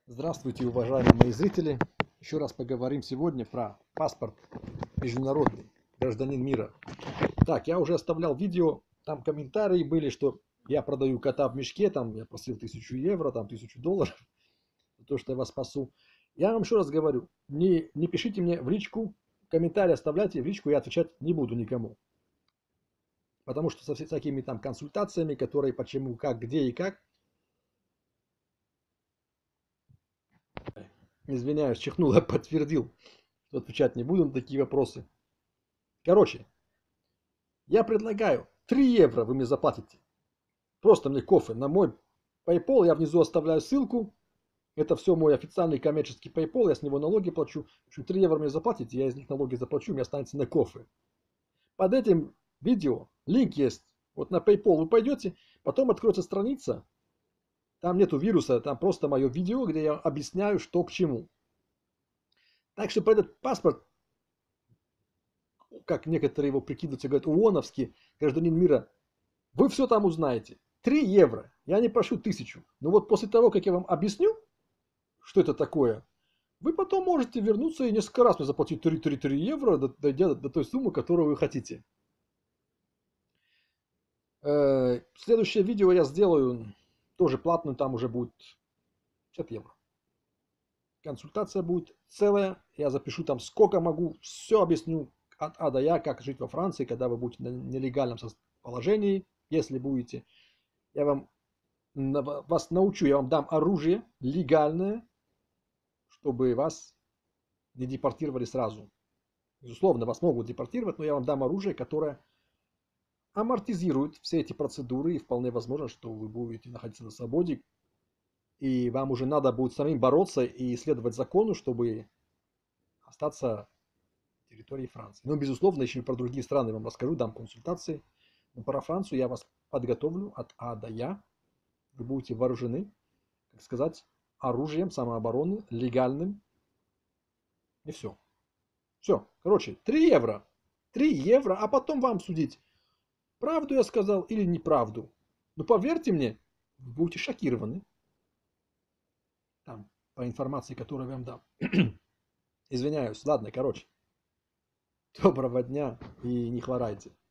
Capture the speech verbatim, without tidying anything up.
Здравствуйте, уважаемые мои зрители. Еще раз поговорим сегодня про паспорт международный, гражданин мира. Так, я уже оставлял видео, там комментарии были, что я продаю кота в мешке, там я просил тысячу евро, там тысячу долларов, за то, что я вас спасу. Я вам еще раз говорю, не, не пишите мне в личку, комментарии оставляйте в личку, я отвечать не буду никому. Потому что со всякими там консультациями, которые почему, как, где и как, извиняюсь, чихнул, я подтвердил, что отвечать не буду на такие вопросы. Короче, я предлагаю три евро вы мне заплатите. Просто мне кофе на мой PayPal, я внизу оставляю ссылку. Это все мой официальный коммерческий PayPal, я с него налоги плачу. В общем, три евро мне заплатите, я из них налоги заплачу, мне останется на кофе. Под этим видео линк есть. Вот на PayPal вы пойдете, потом откроется страница. Там нету вируса, там просто мое видео, где я объясняю, что к чему. Так что про этот паспорт, как некоторые его прикидываются, говорят, ООНовский, гражданин мира, вы все там узнаете. три евро. Я не прошу тысячу. Но вот после того, как я вам объясню, что это такое, вы потом можете вернуться и несколько раз мне заплатить три-три-три евро, дойдя до той суммы, которую вы хотите. Следующее видео я сделаю тоже платную, там уже будет пятьдесят евро. Консультация будет целая, я запишу там сколько могу, все объясню от А до Я, как жить во Франции, когда вы будете на нелегальном положении, если будете. Я вам, вас научу, я вам дам оружие легальное, чтобы вас не депортировали сразу. Безусловно, вас могут депортировать, но я вам дам оружие, которое амортизирует все эти процедуры, и вполне возможно, что вы будете находиться на свободе, и вам уже надо будет самим бороться и следовать закону, чтобы остаться на территории Франции. Но, безусловно, еще и про другие страны вам расскажу, дам консультации. Но про Францию я вас подготовлю от А до Я. Вы будете вооружены, как сказать, оружием самообороны, легальным. И все. Все. Короче, три евро. три евро, а потом вам судить, правду я сказал или неправду. Но поверьте мне, вы будете шокированы. Там, по информации, которую я вам дам. Извиняюсь. Ладно, короче. Доброго дня и не хворайте.